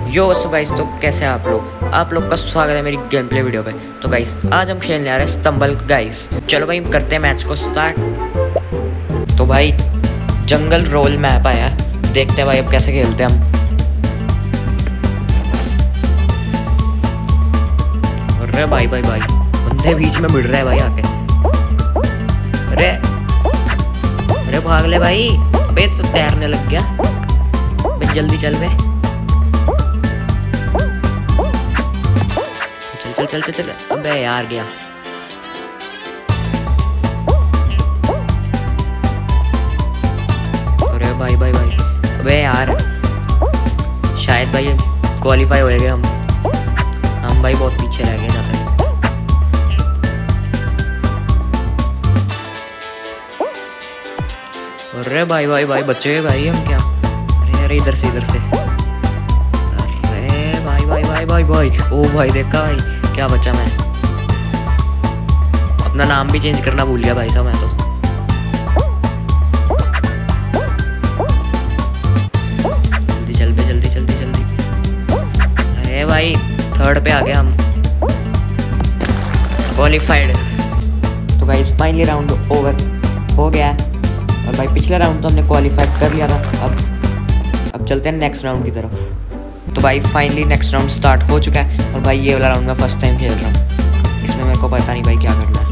यो so guys, तो कैसे हैं आप लोग का स्वागत है मेरी गेम प्ले वीडियो पे। तो गाइस आज हम खेलने आ रहे हैं स्टम्बल गाइस। चलो भाई करते हैं मैच को स्टार्ट। तो भाई जंगल रोल मैप आया है, देखते हैं भाई अब कैसे खेलते हैं हम। अरे भाई बंदे बीच में मिल रहे हैं भाई आके। अरे भाग ले भाई। अबे तो तैरने लग गया। अबे जल्दी चल बे। चल। अबे यार गया। अरे भाई अबे यार शायद भाई क्वालिफाई हो गए हम भाई बहुत पीछे रह गए जाते हैं। अरे भाई बचे गए भाई हम क्या। अरे इधर से अरे भाई ओ भाई देखा भाई क्या बचा। मैं अपना नाम भी चेंज करना भूल गया भाई साहब मैं तो। जल्दी। अरे भाई थर्ड पे आ गए हम, क्वालिफाइड। तो गाइस फाइनली राउंड ओवर हो गया और भाई पिछला राउंड तो हमने क्वालिफाइड कर लिया था। अब चलते हैं नेक्स्ट राउंड की तरफ। तो भाई फाइनली नेक्स्ट राउंड स्टार्ट हो चुका है और भाई ये वाला राउंड मैं फर्स्ट टाइम खेल रहा हूँ। इसमें मेरे को पता नहीं भाई क्या करना है।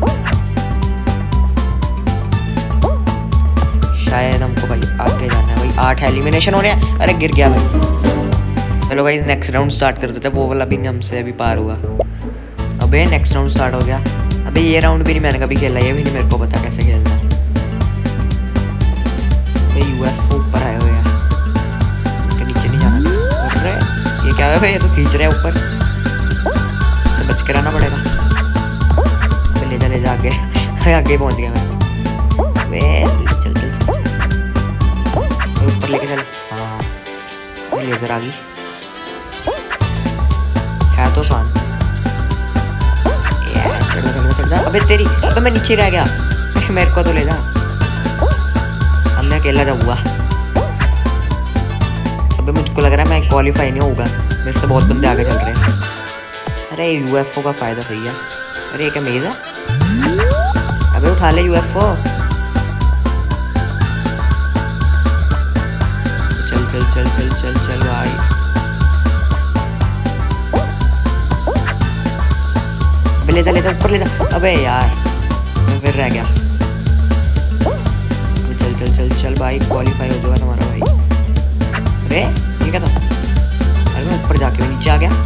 शायद हमको भाई आगे जाना है भाई। 8 एलिमिनेशन हो रहे हैं। अरे गिर गया भाई। चलो भाई नेक्स्ट राउंड स्टार्ट कर देते हैं। वो वाला भी हमसे अभी पार हुआ। अबे नेक्स्ट राउंड स्टार्ट हो गया। अबे ये राउंड भी नहीं मैंने कभी खेला, ये भी नहीं मेरे को पता कैसे खेलना है। यूएफओ ऊपर आए हुए हैं, नीचे नहीं जाना। ये क्या है भाई, ये तो खींच रहे हैं ऊपर से, बच के रहना पड़ेगा। ले जा आगे पहुंच गया मैं। चल ऊपर लेके चल। हाँ लेजर आ गई है तो शान। चढ़ जा। अबे मैं नीचे रह गया। मेरे को तो ले जा। अब मैं अकेला जाऊंगा। अबे मुझको लग रहा है मैं क्वालिफाई नहीं होगा, मेरे से बहुत बंदे आगे चल रहे हैं। अरे यूएफओ का फायदा सही है। अरे ये क्या मेज है। अबे उठा ले यूएफओ। चल भाई। अबे ले जा ऊपर ले जा। अबे यार मैं फिर रह गया। चल भाई क्वालिफाई हो जाएगा तुम्हारा भाई। अरे ये क्या था। अरे मैं ऊपर जाके भी नीचे आ गया।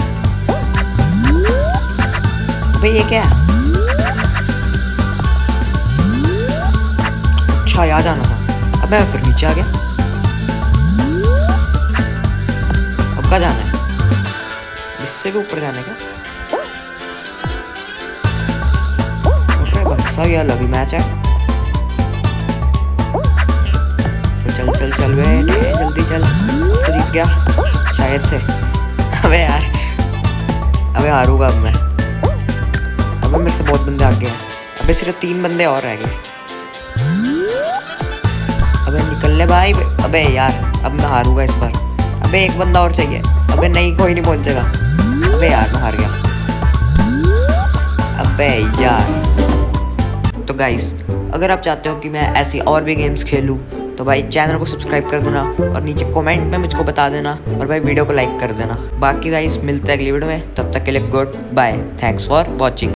अबे ये क्या है। अच्छा यहाँ जाना था। अब मैं फिर नीचे आ गया। अब कहाँ जाना है। इससे भी ऊपर जाना है क्या। अरे बस ये लवी मैच है। चल बे जल्दी चल। तो जीत गया शायद से। अबे यार अबे हारूंगा अब मैं। अबे मेरे से बहुत बंदे आ गए हैं। अबे सिर्फ 3 बंदे और रह गए। अबे निकल ले भाई। अबे यार अब मैं हारूंगा इस बार। अबे एक बंदा और चाहिए। अबे नहीं कोई नहीं पहुंचेगा। अबे यार मैं हार गया। अबे यार। तो गाइस अगर आप चाहते हो कि मैं ऐसी और भी गेम्स खेलूँ तो भाई चैनल को सब्सक्राइब कर देना और नीचे कमेंट में मुझको बता देना और भाई वीडियो को लाइक कर देना। बाकी गाइस मिलते हैं अगली वीडियो में, तब तक के लिए goodbye. Thanks for watching.